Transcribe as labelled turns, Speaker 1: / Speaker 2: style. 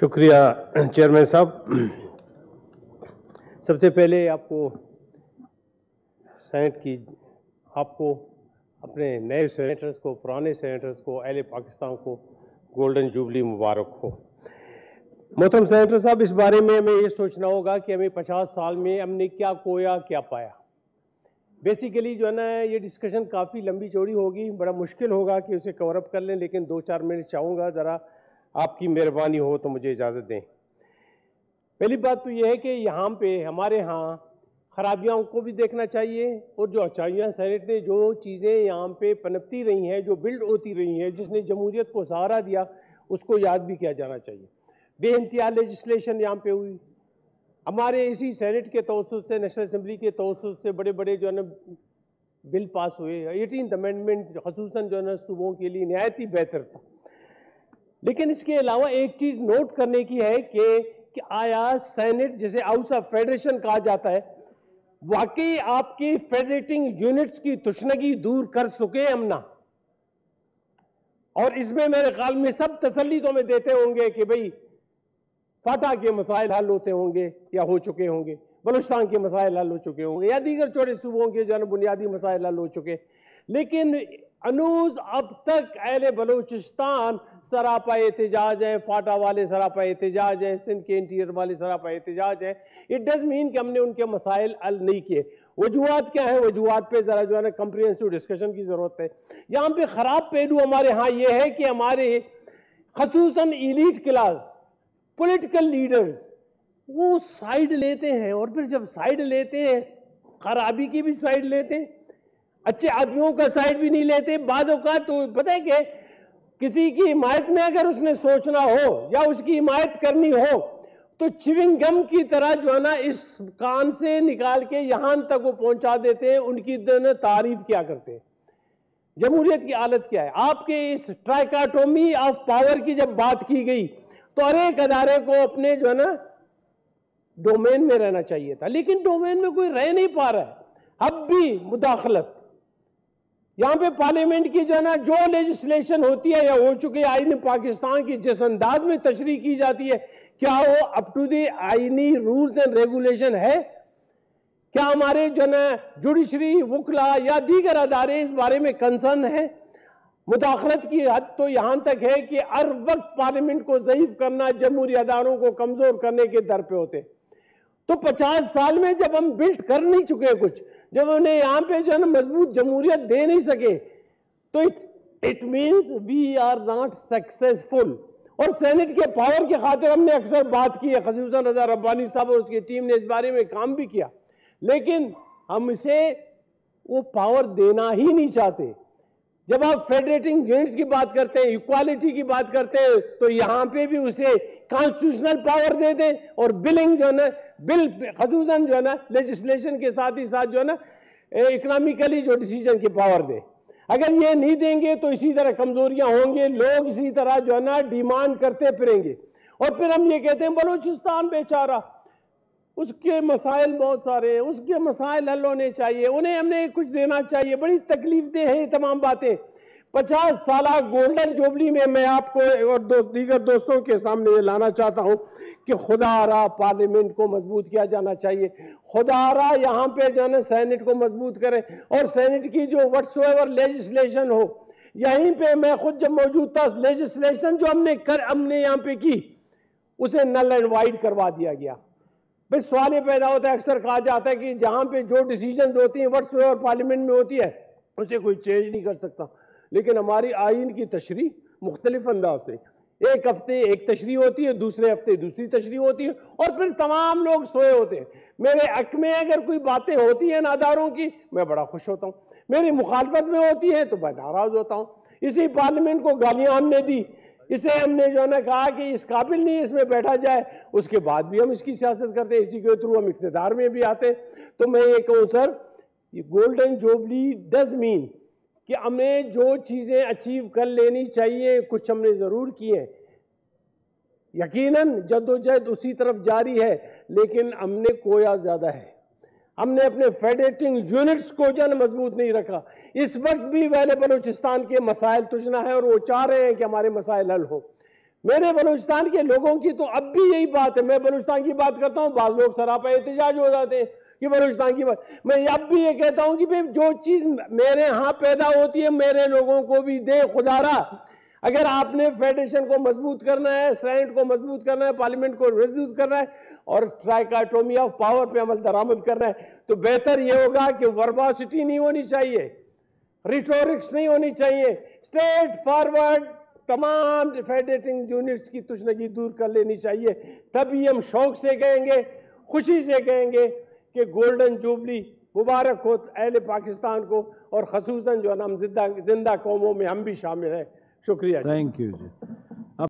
Speaker 1: शुक्रिया चेयरमैन साहब। सबसे पहले आपको अपने नए सेनेटर्स को, पुराने सेनेटर्स को, अहले पाकिस्तान को गोल्डन जुबली मुबारक हो। मोहतरम सेनेटर साहब, इस बारे में हमें ये सोचना होगा कि हमें 50 साल में हमने क्या खोया, क्या पाया। बेसिकली जो है ना, ये डिस्कशन काफ़ी लंबी चौड़ी होगी, बड़ा मुश्किल होगा कि उसे कवर अप कर लें, लेकिन 2-4 मिनट चाहूँगा, ज़रा आपकी मेहरबानी हो तो मुझे इजाज़त दें। पहली बात तो यह है कि यहाँ पे हमारे यहाँ खराबियों को भी देखना चाहिए और जो अच्छाइयाँ सेनेट ने जो चीज़ें यहाँ पे पनपती रही हैं, जो बिल्ड होती रही हैं, जिसने जमहूरियत को सहारा दिया, उसको याद भी किया जाना चाहिए। बेइंतहा लेजिस्लेशन यहाँ पे हुई, हमारे इसी सेनेट के तवज्जुह से, नेशनल असम्बली के तवज्जुह से बड़े बड़े जो है ना बिल पास हुए। 18th अमेंडमेंट खसूसन जो है ना सूबों के लिए नहायत ही बेहतर था। लेकिन इसके अलावा एक चीज़ नोट करने की है कि आया सेनेट, जिसे हाउस ऑफ फेडरेशन कहा जाता है, वाकई आपकी फेडरेटिंग यूनिट्स की तुशनगी दूर कर सके हम ना। और इसमें मेरे ख्याल में सब तसल्ली तो हमें देते होंगे कि भाई फाटा के मसाइल हल होते होंगे या हो चुके होंगे, बलूचिस्तान के मसाइल हल हो चुके होंगे, या दीगर छोटे सूबों के जो है बुनियादी मसाइल हल हो चुके। लेकिन अनूज अब तक अहले बलूचिस्तान सरापा एहतजाज है, फाटा वाले सरापा एहतजाज है, सिंध के इंटीरियर वाले सरापा एहतजाज है। इट डज मीन कि हमने उनके मसाइल हल नहीं किए। वजूहात क्या है, वजूहात पे जरा जो है ना कंप्रिहेंसिव डिस्कशन की जरूरत है। यहाँ पे खराब पहलू हमारे यहाँ ये है कि हमारे खसूसन एलीट क्लास पॉलिटिकल लीडर्स वो साइड लेते हैं, और फिर जब साइड लेते हैं खराबी की भी साइड लेते हैं, अच्छे आदमियों का साइड भी नहीं लेते। बाद औक़ात तो पता है कि किसी की हिमायत में अगर उसने सोचना हो या उसकी हिमायत करनी हो तो च्युइंग गम की तरह जो है ना इस कान से निकाल के यहां तक वो पहुंचा देते हैं, उनकी तारीफ क्या करते हैं। जमहूरियत की हालत क्या है। आपके इस ट्राइकाटोमी ऑफ पावर की जब बात की गई तो हर एक अदारे को अपने जो है ना डोमेन में रहना चाहिए था, लेकिन डोमेन में कोई रह नहीं पा रहा है। अब भी मुदाखलत यहां पे पार्लियामेंट की जो है ना जो लेजिस्लेशन होती है या हो चुकी है, आईन पाकिस्तान की जिस अंदाज में तशरीह की जाती है, क्या वो अप टू द आईनी रूल्स एंड रेगुलेशन है? क्या हमारे जो ना जुडिशरी, वकला या दीगर अदारे इस बारे में कंसर्न है? मुदाखलत की हद तो यहां तक है कि हर वक्त पार्लियामेंट को ज़ईफ करना, जमहूरी अदारों को कमजोर करने के दर पे होते। तो 50 साल में जब हम बिल्ड कर नहीं चुके कुछ, जब उन्हें यहां पे जो है ना मजबूत जमहूरियत दे नहीं सके, तो it means we are not successful. और सेनेट के पावर की खातिर हमने अक्सर बात की है, खसूसन रजा रब्बानी साहब और उसकी टीम ने इस बारे में काम भी किया, लेकिन हम इसे वो पावर देना ही नहीं चाहते। जब आप फेडरेटिंग यूनिट्स की बात करते हैं, इक्वालिटी की बात करते हैं, तो यहां पे भी उसे कॉन्स्टिट्यूशनल पावर दे दें और बिलिंग जो है ना, बिल खसूसन जो है ना लेजिस्लेशन के साथ ही साथ जो है ना इकोनॉमिकली जो डिसीजन की पावर दे। अगर ये नहीं देंगे तो इसी तरह कमजोरियां होंगे, लोग इसी तरह जो है ना डिमांड करते फिरेंगे। और फिर हम ये कहते हैं बलूचिस्तान बेचारा, उसके मसाइल बहुत सारे हैं, उसके मसाइल हल होने चाहिए, उन्हें हमने कुछ देना चाहिए। बड़ी तकलीफ दे है ये तमाम बातें। 50 साल गोल्डन जुबली में मैं आपको और दीगर दोस्तों के सामने ये लाना चाहता हूं कि खुदारा पार्लियामेंट को मजबूत किया जाना चाहिए। खुदारा यहाँ पे जो है ना सेनेट को मजबूत करें, और सेनेट की जो व्हाट्सएवर लेजिस्लेशन हो, यहीं पे मैं खुद जब मौजूद था, लेजिस्लेशन जो हमने यहाँ पे की उसे नल एंड वाइड करवा दिया गया। भाई सवाल ये पैदा होता है, अक्सर कहा जाता है कि जहां पे जो डिसीजन होती है व्हाट्सएवर पार्लियामेंट में होती है उसे कोई चेंज नहीं कर सकता। लेकिन हमारी आइन की तशरीह मुख्तलिफ अंदाज से, एक हफ्ते एक तशरीह होती है, दूसरे हफ्ते दूसरी तशरीह होती है, और फिर तमाम लोग सोए होते हैं। मेरे हक में अगर कोई बातें होती हैं नादारों की, मैं बड़ा खुश होता हूँ। मेरी मुखालफत में होती है तो मैं नाराज होता हूँ। इसी पार्लियामेंट को गालियां हमने दी, इसे हमने जो है ना कहा कि इस काबिल नहीं इसमें बैठा जाए, उसके बाद भी हम इसकी सियासत करते, इसी के थ्रू हम इख्तिदार में भी आते। तो मैं ये कहूँ सर, ये गोल्डन जुबली डज मीन कि हमें जो चीज़ें अचीव कर लेनी चाहिए, कुछ हमने ज़रूर की हैं। यकीनन जद्दोजहद उसी तरफ जारी है, लेकिन हमने खोया ज़्यादा है। हमने अपने फेडरेटिंग यूनिट्स को जो मजबूत नहीं रखा। इस वक्त भी वैले बलूचिस्तान के मसाइल तुझना है और वो चाह रहे हैं कि हमारे मसाइल हल हो। मेरे बलूचिस्तान के लोगों की तो अब भी यही बात है। मैं बलूचिस्तान की बात करता हूँ, बाद लोग सरापा एहतजाज हो जाते हैं कि बलूचिस्तान की बात। मैं अब भी ये कहता हूँ कि भाई जो चीज मेरे यहाँ पैदा होती है मेरे लोगों को भी दे खुदारा। अगर आपने फेडरेशन को मजबूत करना है, सेनेट को मजबूत करना है, पार्लियामेंट को मजबूत करना है और ट्राइकोटोमी ऑफ पावर पे अमल दरामद करना है, तो बेहतर यह होगा कि वर्बोसिटी नहीं होनी चाहिए, रिटोरिक्स नहीं होनी चाहिए, स्ट्रेट फॉरवर्ड तमाम फेडरेटिंग यूनिट्स की तुशनगी दूर कर लेनी चाहिए। तभी हम शौक से कहेंगे, खुशी से कहेंगे कि गोल्डन जुबली मुबारक हो अहले पाकिस्तान को, और खसूसन जो हम जिंदा कौमों में हम भी शामिल हैं। शुक्रिया।
Speaker 2: Thank you ji.